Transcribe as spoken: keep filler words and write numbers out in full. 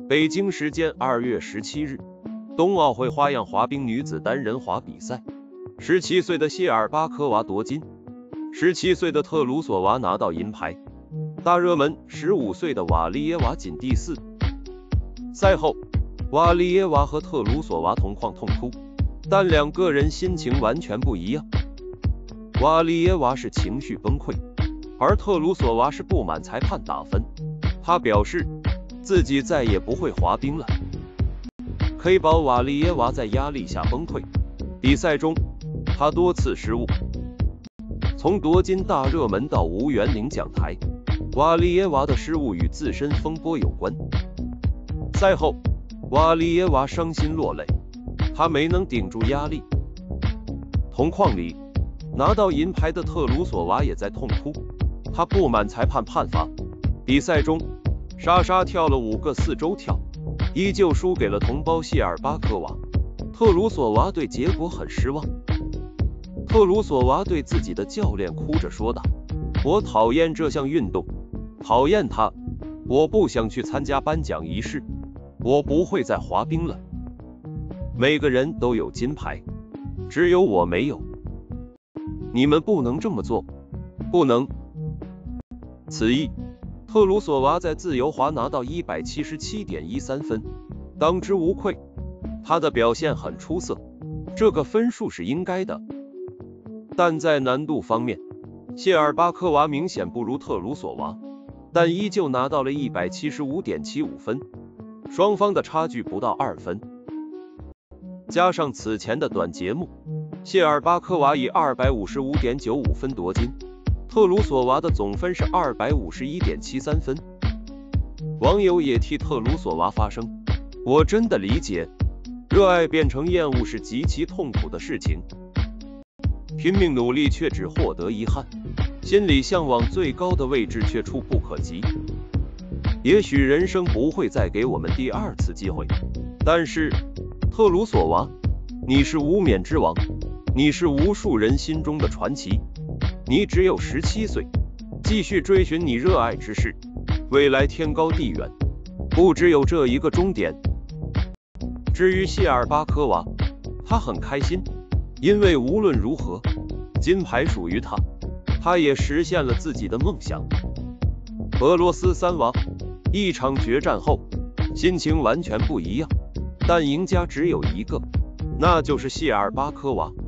北京时间二月十七日，冬奥会花样滑冰女子单人滑比赛，十七岁的谢尔巴科娃夺金，十七岁的特鲁索娃拿到银牌。大热门十五岁的瓦利耶娃仅第四。赛后，瓦利耶娃和特鲁索娃同框痛哭，但两个人心情完全不一样。瓦利耶娃是情绪崩溃，而特鲁索娃是不满裁判打分。他表示自己再也不会滑冰了。K 宝瓦利耶娃在压力下崩溃，比赛中他多次失误，从夺金大热门到无缘领奖台，瓦利耶娃的失误与自身风波有关。赛后，瓦利耶娃伤心落泪，她没能顶住压力。同框里拿到银牌的特鲁索娃也在痛哭，她不满裁判判罚，比赛中莎莎跳了五个四周跳，依旧输给了同胞谢尔巴科娃。特鲁索娃对结果很失望。特鲁索娃对自己的教练哭着说道：“我讨厌这项运动，讨厌它，我不想去参加颁奖仪式，我不会再滑冰了。每个人都有金牌，只有我没有。你们不能这么做，不能。”此役，特鲁索娃在自由滑拿到 一百七十七点一三 分，当之无愧。她的表现很出色，这个分数是应该的。但在难度方面，谢尔巴科娃明显不如特鲁索娃，但依旧拿到了 一百七十五点七五 分，双方的差距不到二分。加上此前的短节目，谢尔巴科娃以 二百五十五点九五 分夺金，特鲁索娃的总分是 二百五十一点七三 分。网友也替特鲁索娃发声：“我真的理解，热爱变成厌恶是极其痛苦的事情，拼命努力却只获得遗憾，心里向往最高的位置却触不可及。也许人生不会再给我们第二次机会，但是特鲁索娃，你是无冕之王，你是无数人心中的传奇。你只有十七岁，继续追寻你热爱之事，未来天高地远，不只有这一个终点。”至于谢尔巴科娃，他很开心，因为无论如何，金牌属于他，他也实现了自己的梦想。俄罗斯三王一场决战后，心情完全不一样，但赢家只有一个，那就是谢尔巴科娃。